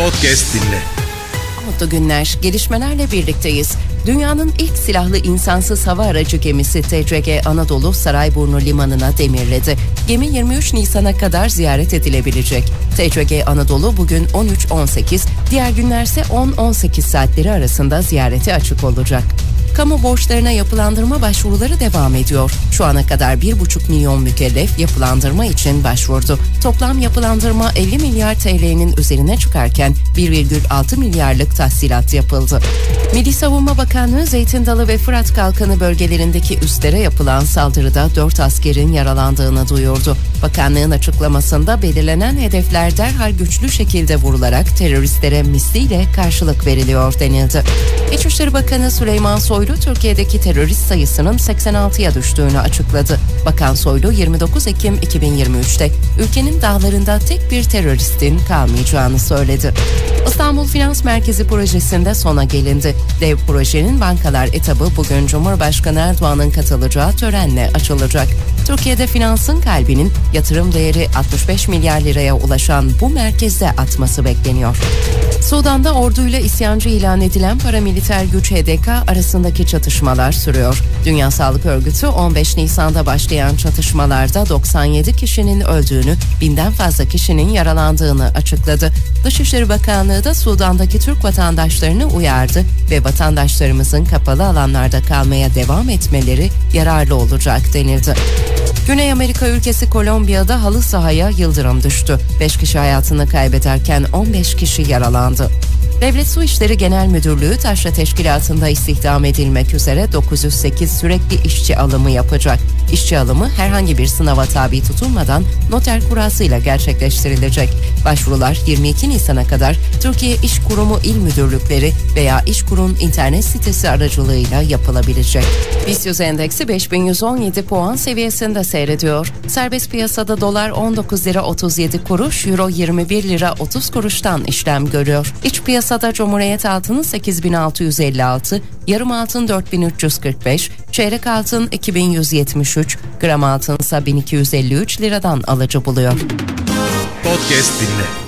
Podcast dinle. Mutlu günler. Gelişmelerle birlikteyiz. Dünyanın ilk silahlı insansız hava aracı gemisi TCG Anadolu Sarayburnu Limanı'na demirledi. Gemi 23 Nisan'a kadar ziyaret edilebilecek. TCG Anadolu bugün 13-18, diğer günlerse 10-18 saatleri arasında ziyarete açık olacak. Kamu borçlarına yapılandırma başvuruları devam ediyor. Şu ana kadar 1,5 milyon mükellef yapılandırma için başvurdu. Toplam yapılandırma 50 milyar TL'nin üzerine çıkarken 1,6 milyarlık tahsilat yapıldı. Milli Savunma Bakanlığı Zeytin Dalı ve Fırat Kalkanı bölgelerindeki üslere yapılan saldırıda 4 askerin yaralandığını duyurdu. Bakanlığın açıklamasında belirlenen hedefler derhal güçlü şekilde vurularak teröristlere misliyle karşılık veriliyor denildi. İçişleri Bakanı Süleyman Soylu, Türkiye'deki terörist sayısının 86'ya düştüğünü açıkladı. Bakan Soylu, 29 Ekim 2023'te ülkenin dağlarında tek bir teröristin kalmayacağını söyledi. İstanbul Finans Merkezi projesinde sona gelindi. Dev projenin bankalar etabı bugün Cumhurbaşkanı Erdoğan'ın katılacağı törenle açılacak. Türkiye'de finansın kalbinin yatırım değeri 65 milyar liraya ulaşan bu merkezde atması bekleniyor. Sudan'da orduyla isyancı ilan edilen paramiliter güç HDK arasındaki çatışmalar sürüyor. Dünya Sağlık Örgütü 15 Nisan'da başlayan çatışmalarda 97 kişinin öldüğünü, 1000'den fazla kişinin yaralandığını açıkladı. Dışişleri Bakanlığı da Sudan'daki Türk vatandaşlarını uyardı ve vatandaşlarımızın kapalı alanlarda kalmaya devam etmeleri yararlı olacak denildi. Güney Amerika ülkesi Kolombiya'da halı sahaya yıldırım düştü. 5 kişi hayatını kaybederken 15 kişi yaralandı. Devlet Su İşleri Genel Müdürlüğü taşra teşkilatında istihdam edilmek üzere 908 sürekli işçi alımı yapacak. İşçi alımı herhangi bir sınava tabi tutulmadan noter kurasıyla gerçekleştirilecek. Başvurular 22 Nisan'a kadar Türkiye İş Kurumu İl Müdürlükleri veya İşkur'un internet sitesi aracılığıyla yapılabilecek. BIST endeksi 5117 puan seviyesinde seyrediyor. Serbest piyasada dolar 19 lira 37 kuruş, euro 21 lira 30 kuruştan işlem görüyor. İç piyasada Cumhuriyet altını 8656, yarım altın 4345, çeyrek altın 2173, gram altın ise 1253 liradan alıcı buluyor. Podcast dinle.